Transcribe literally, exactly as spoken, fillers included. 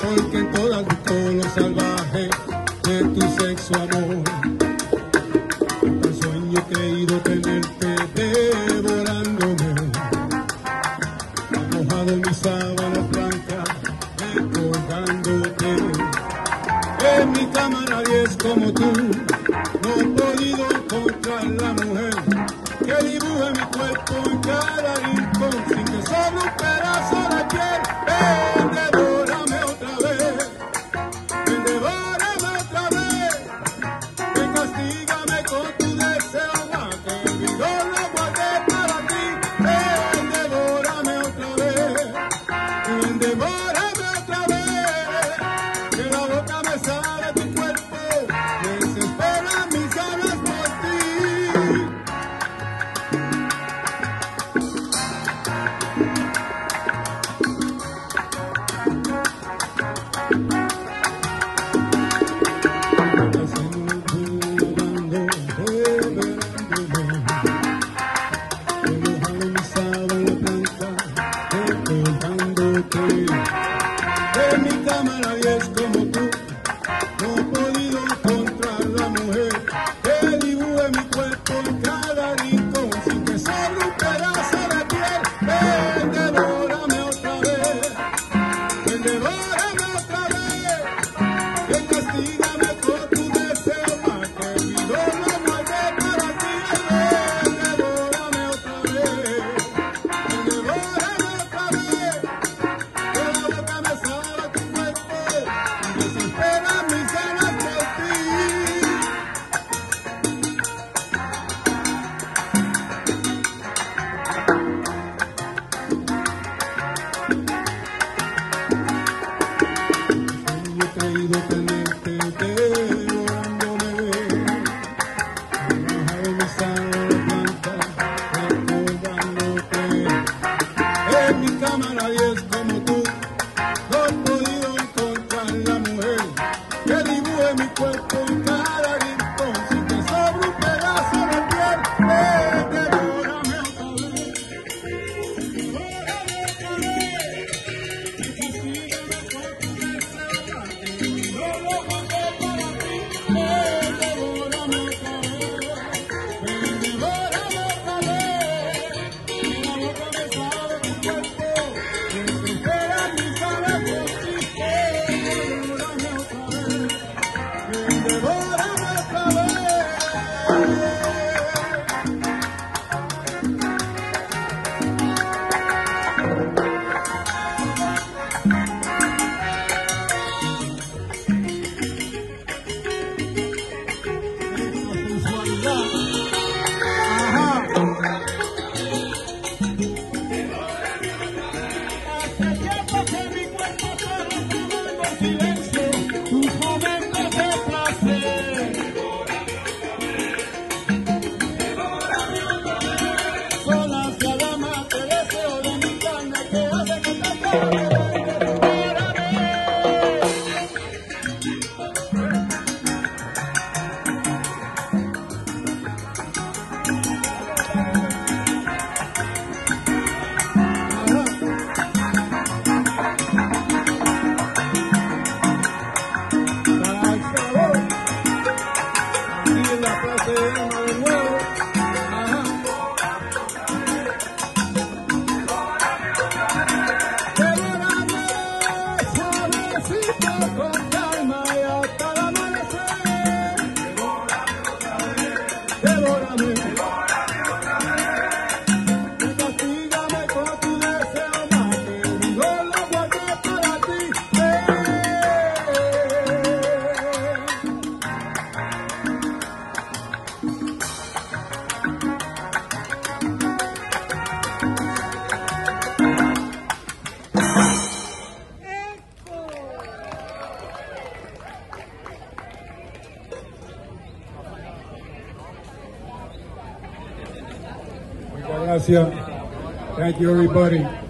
porque en todas busco lo salvaje de tu sexo amor. Hasta sueño he creído tenerte devorándome, ha mojado mis sábanas blancas recordándote. En mi cama nadie es como tú, no he podido encontrar la mujer que dibuje mi cuerpo en cada rincón sin que sobre un pedazo de piel. Ven, devórame otra vez, ven, devórame otra vez, ven, castígame con tu deseo más que mi dolor lo guardé para ti. Ven, devórame otra vez, ven, devórame otra vez, que la boca me sabe tu cuerpo, desespera mis ganas por ti. En mi cama nadie es como tú, no he podido encontrar la mujer que dibuje mi cuerpo en cada rincón sin que sobre un pedazo de piel. Ven, devórame otra vez, ven, devórame otra vez, ven, castígame con tu deseo más que mi dolor lo guardé para ti. Ven, devórame otra vez, ven, devórame otra vez, que la boca me sabe tu cuerpo, desespera mis ganas por ti. Yo he creído tenerte devorándome, he bajado mis sábanas blancas recordándote. En mi cama nadie es como tú, no he podido encontrar la mujer que dibuje mi cuerpo en cada rincón sin que sobre un pedazo de piel. Ven, devórame otra vez, devórame otra vez, y castígame con tu deseo más que mi dolor lo guardé para ti. Ven, devórame otra vez, ven, devórame otra vez, que la boca me sabe tu cuerpo, desespera mis ganas por ti. Ven, devórame otra vez, ven, devórame otra vez. Sensualidad. Ajá. Hace tiempo que mi cuerpo está recordando en silencio tus momentos de placer. Son las llamas de deseo de mi carne que hacen que te quiera. Aquí en la Plaza de Armas de nuevo. Ajá. Devórame, suavecito, con calma y hasta el amanecer. Devórame, y castígame con tu deseo más que mi dolor lo guardé para ti. Ven. Muchas gracias. Thank you, everybody.